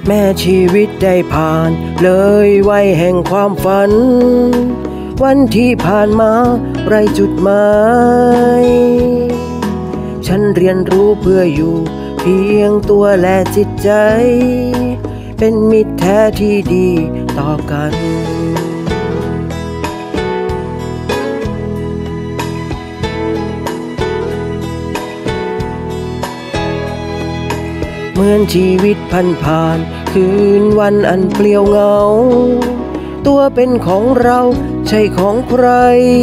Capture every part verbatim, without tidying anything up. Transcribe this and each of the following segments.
แม้ชีวิตได้ผ่านเลยวัยแห่งความฝันวันที่ผ่านมาไรจุดหมายฉันเรียนรู้เพื่ออยู่เพียงตัวและจิตใจเป็นมิตรแท้ที่ดีต่อกันเหมือนชีวิตพันผ่านคืนวันอันเปลี่ยวเหงาตัวเป็นของเราใช่ของใคร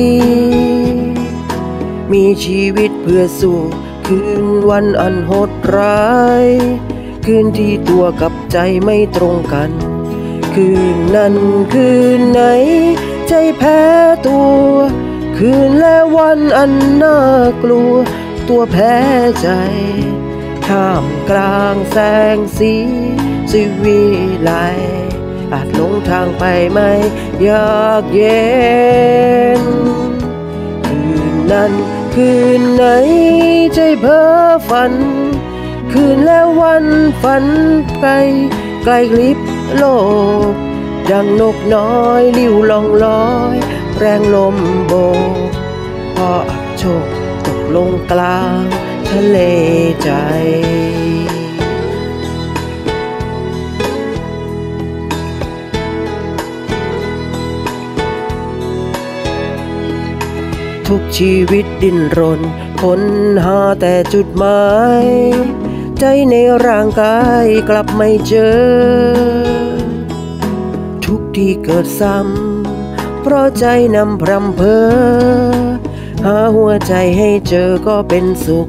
มีชีวิตเพื่อสู้คืนวันอันโหดร้ายคืนที่ตัวกับใจไม่ตรงกันคืนนั้นคืนไหนใจแพ้ตัวคืนและวันอันน่ากลัวตัวแพ้ใจท่ามกลางแสงสีสิวิไลอาจหลงทางไปไม่อยากเย็นคืนนั้นคืนไหนใจเพ้อฝันคืนแล้ววันฝันไกลไกลลิบโลกดังนกน้อยลิ้วล่องลอยแรงลมโบกพออับโชคตกลงกลางทะเลใจทุกชีวิตดิ้นรนค้นหาแต่จุดหมายใจในร่างกายกลับไม่เจอทุกที่เกิดซ้ำเพราะใจนำพรำเพ้อหาหัวใจให้เจอก็เป็นสุข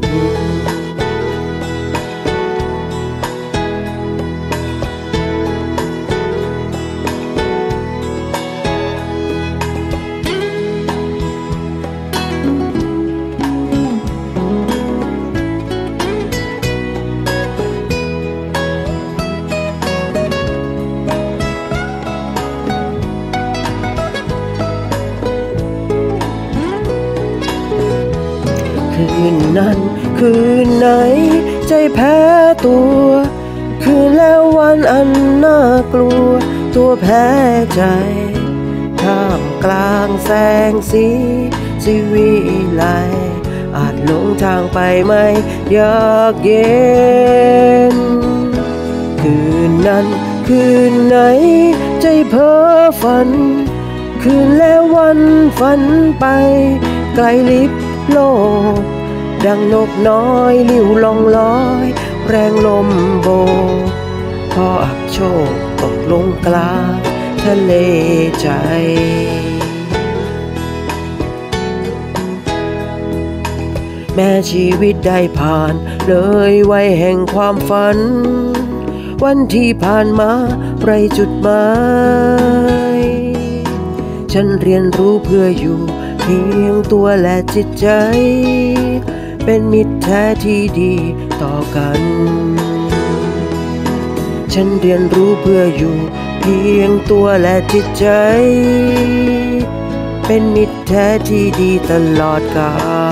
คืนนั้นคืนไหนใจแพ้ตัวคืนแล้ววันอันน่ากลัวตัวแพ้ใจท่ามกลางแสงสีสิวิไลอาจหลงทางไปไม่อยากเย็นคืนนั้นคืนไหนใจเพ้อฝันคืนแล้ววันฝันไปไกลลิบโลกดังนกน้อยลิ้วล่องลอยแรงลมโบกพออับโชคตกลงกลางทะเลใจแม้ชีวิตได้ผ่านเลยวัยแห่งความฝันวันที่ผ่านมาไรจุดหมายฉันเรียนรู้เพื่ออยู่เพียงตัวและจิตใจเป็นมิตรแท้ที่ดีต่อกันฉันเรียนรู้เพื่ออยู่เพียงตัวและจิตใจเป็นมิตรแท้ที่ดีตลอดกาล